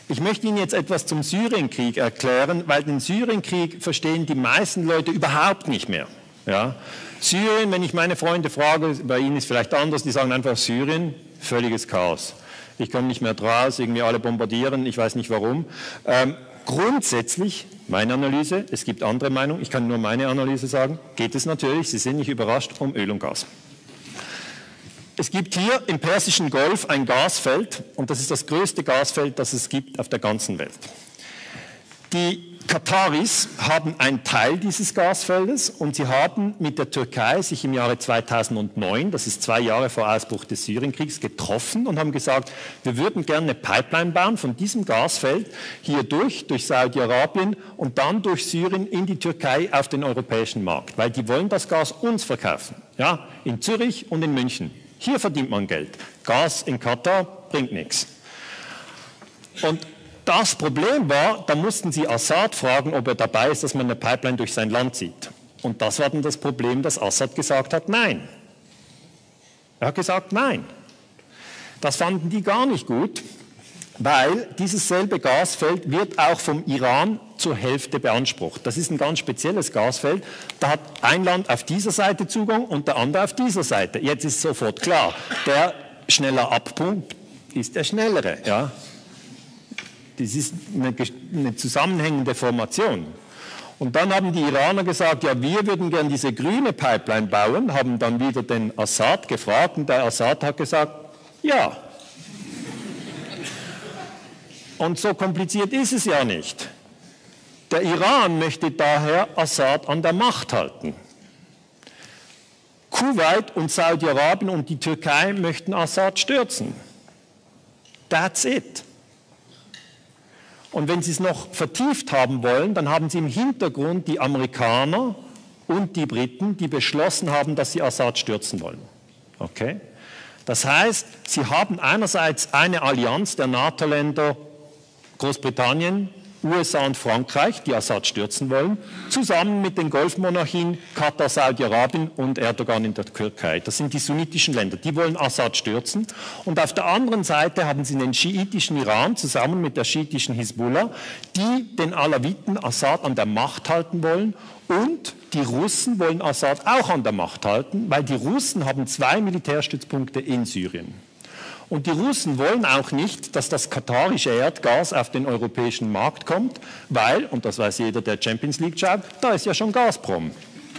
Ich möchte Ihnen jetzt etwas zum Syrienkrieg erklären, weil den Syrienkrieg verstehen die meisten Leute überhaupt nicht mehr. Ja? Syrien, wenn ich meine Freunde frage, bei Ihnen ist es vielleicht anders, die sagen einfach Syrien, völliges Chaos. Ich komme nicht mehr draus, irgendwie alle bombardieren, ich weiß nicht warum. Grundsätzlich, meine Analyse, es gibt andere Meinungen, ich kann nur meine Analyse sagen, geht es natürlich, Sie sind nicht überrascht, um Öl und Gas. Es gibt hier im Persischen Golf ein Gasfeld und das ist das größte Gasfeld, das es gibt auf der ganzen Welt. Die Kataris haben einen Teil dieses Gasfeldes und sie haben mit der Türkei sich im Jahre 2009, das ist 2 Jahre vor Ausbruch des Syrienkriegs, getroffen und haben gesagt, wir würden gerne eine Pipeline bauen von diesem Gasfeld hier durch Saudi-Arabien und dann durch Syrien in die Türkei auf den europäischen Markt, weil die wollen das Gas uns verkaufen, ja, in Zürich und in München. Hier verdient man Geld. Gas in Katar bringt nichts. Und das Problem war, da mussten sie Assad fragen, ob er dabei ist, dass man eine Pipeline durch sein Land zieht. Und das war dann das Problem, dass Assad gesagt hat, nein. Er hat gesagt, nein. Das fanden die gar nicht gut, weil dieses selbe Gasfeld wird auch vom Iran zur Hälfte beansprucht. Das ist ein ganz spezielles Gasfeld. Da hat ein Land auf dieser Seite Zugang und der andere auf dieser Seite. Jetzt ist sofort klar, der schneller abpumpt, ist der schnellere. Ja? Das ist eine zusammenhängende Formation. Und dann haben die Iraner gesagt, ja, wir würden gerne diese grüne Pipeline bauen, haben dann wieder den Assad gefragt und der Assad hat gesagt, ja. Und so kompliziert ist es ja nicht. Der Iran möchte daher Assad an der Macht halten. Kuwait und Saudi-Arabien und die Türkei möchten Assad stürzen. That's it. Und wenn Sie es noch vertieft haben wollen, dann haben Sie im Hintergrund die Amerikaner und die Briten, die beschlossen haben, dass sie Assad stürzen wollen. Okay? Das heißt, Sie haben einerseits eine Allianz der NATO-Länder, Großbritannien, USA und Frankreich, die Assad stürzen wollen, zusammen mit den Golfmonarchien Katar, Saudi-Arabien und Erdogan in der Türkei. Das sind die sunnitischen Länder, die wollen Assad stürzen. Und auf der anderen Seite haben sie den schiitischen Iran zusammen mit der schiitischen Hisbollah, die den Alawiten Assad an der Macht halten wollen. Und die Russen wollen Assad auch an der Macht halten, weil die Russen haben 2 Militärstützpunkte in Syrien. Und die Russen wollen auch nicht, dass das katarische Erdgas auf den europäischen Markt kommt, weil, und das weiß jeder, der Champions League schaut, da ist ja schon Gazprom.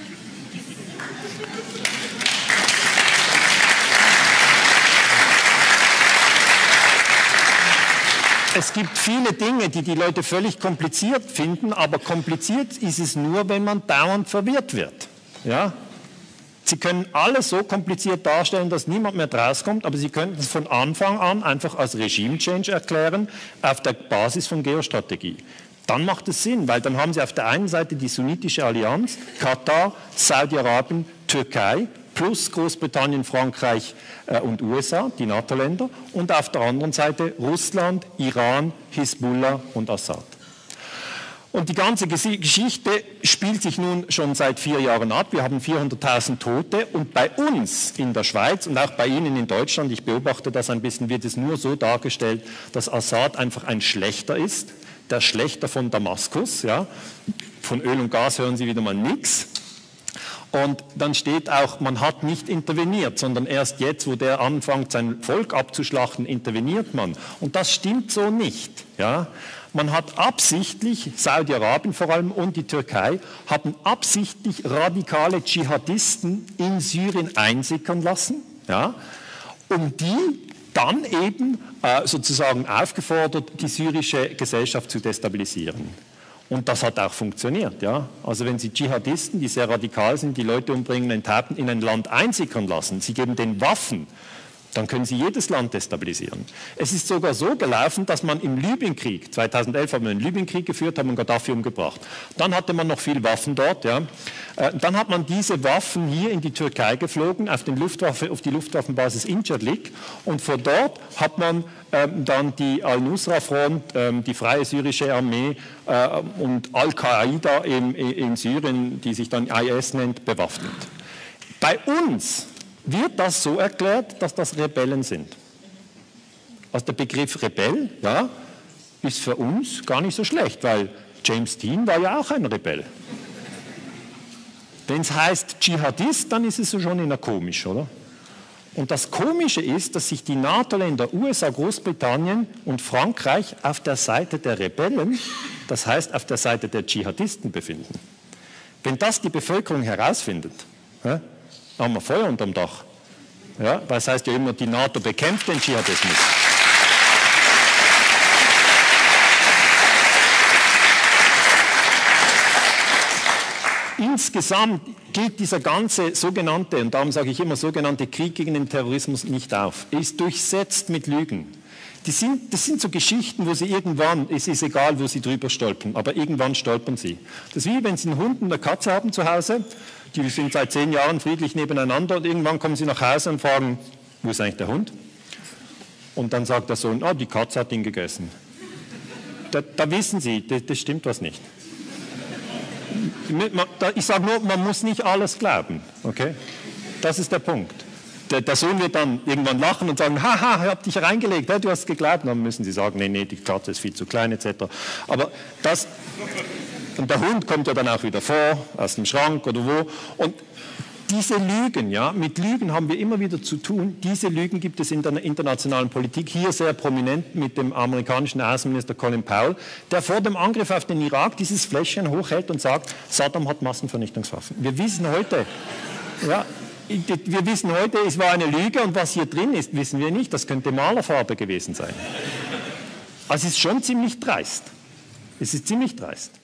Es gibt viele Dinge, die die Leute völlig kompliziert finden, aber kompliziert ist es nur, wenn man dauernd verwirrt wird. Ja? Sie können alles so kompliziert darstellen, dass niemand mehr rauskommt, aber Sie könnten es von Anfang an einfach als Regime-Change erklären, auf der Basis von Geostrategie. Dann macht es Sinn, weil dann haben Sie auf der einen Seite die sunnitische Allianz, Katar, Saudi-Arabien, Türkei, plus Großbritannien, Frankreich und USA, die NATO-Länder, und auf der anderen Seite Russland, Iran, Hisbollah und Assad. Und die ganze Geschichte spielt sich nun schon seit 4 Jahren ab. Wir haben 400.000 Tote und bei uns in der Schweiz und auch bei Ihnen in Deutschland, ich beobachte das ein bisschen, wird es nur so dargestellt, dass Assad einfach ein Schlechter ist, der Schlechter von Damaskus. Ja. Von Öl und Gas hören Sie wieder mal nichts. Und dann steht auch, man hat nicht interveniert, sondern erst jetzt, wo der anfängt, sein Volk abzuschlachten, interveniert man. Und das stimmt so nicht. Ja. Man hat absichtlich, Saudi-Arabien vor allem und die Türkei, haben absichtlich radikale Dschihadisten in Syrien einsickern lassen, ja, um die dann eben sozusagen aufgefordert, die syrische Gesellschaft zu destabilisieren. Und das hat auch funktioniert. Ja? Also wenn Sie Dschihadisten, die sehr radikal sind, die Leute umbringen, enttapen, in ein Land einsickern lassen, Sie geben denen Waffen, dann können Sie jedes Land destabilisieren. Es ist sogar so gelaufen, dass man im Libyenkrieg, 2011 haben wir einen Libyenkrieg geführt, haben Gaddafi umgebracht. Dann hatte man noch viel Waffen dort. Ja. Dann hat man diese Waffen hier in die Türkei geflogen, auf die Luftwaffenbasis Incirlik. Und von dort hat man dann die Al-Nusra-Front, die Freie Syrische Armee und Al-Qaida in Syrien, die sich dann IS nennt, bewaffnet. Bei uns wird das so erklärt, dass das Rebellen sind. Also der Begriff Rebell, ja, ist für uns gar nicht so schlecht, weil James Dean war ja auch ein Rebell. Wenn es heißt Dschihadist, dann ist es schon eher komisch, oder? Und das Komische ist, dass sich die NATO-Länder USA, Großbritannien und Frankreich auf der Seite der Rebellen, das heißt auf der Seite der Dschihadisten, befinden. Wenn das die Bevölkerung herausfindet, dann haben wir Feuer unterm Dach. Ja, weil das heißt ja immer, die NATO bekämpft den Dschihadismus. Insgesamt geht dieser ganze sogenannte, und darum sage ich immer sogenannte Krieg gegen den Terrorismus nicht auf. Er ist durchsetzt mit Lügen. Das sind so Geschichten, wo Sie irgendwann, es ist egal, wo Sie drüber stolpern, aber irgendwann stolpern Sie. Das ist wie, wenn Sie einen Hund und eine Katze haben zu Hause, die sind seit 10 Jahren friedlich nebeneinander und irgendwann kommen Sie nach Hause und fragen, wo ist eigentlich der Hund? Und dann sagt der Sohn, die Katze hat ihn gegessen. Da wissen Sie, das stimmt was nicht. Ich sage nur, man muss nicht alles glauben. Okay? Das ist der Punkt. Der Sohn wird dann irgendwann lachen und sagen, haha, ich habe dich reingelegt, du hast geglaubt. Dann müssen Sie sagen, nee, die Katze ist viel zu klein etc. Aber das, und der Hund kommt ja dann auch wieder vor, aus dem Schrank oder wo. Und diese Lügen, ja, mit Lügen haben wir immer wieder zu tun. Diese Lügen gibt es in der internationalen Politik, hier sehr prominent mit dem amerikanischen Außenminister Colin Powell, der vor dem Angriff auf den Irak dieses Fläschchen hochhält und sagt, Saddam hat Massenvernichtungswaffen. Wir wissen heute, es war eine Lüge und was hier drin ist, wissen wir nicht. Das könnte Malerfarbe gewesen sein. Also es ist schon ziemlich dreist. Es ist ziemlich dreist.